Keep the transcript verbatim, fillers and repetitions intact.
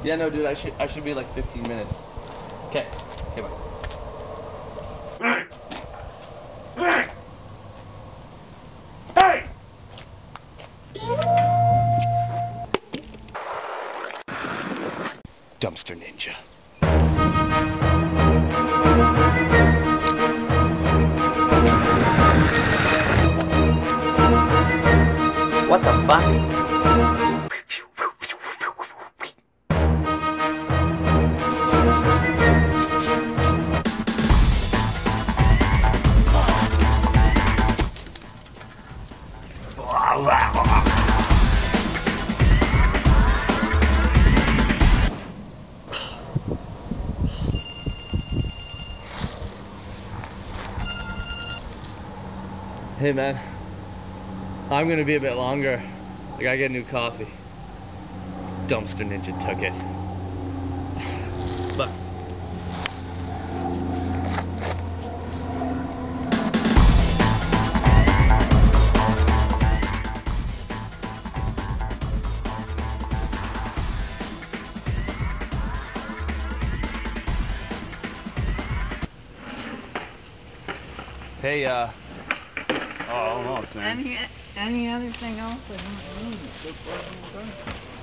Yeah, no, dude, I should I should be like fifteen minutes. Okay. Okay, bye. Hey! Hey! Dumpster Ninja. What the fuck? Hey man, I'm gonna be a bit longer. I gotta get new coffee. Dumpster Ninja took it. But hey, uh, oh, almost, man. Any, any other thing else I don't need?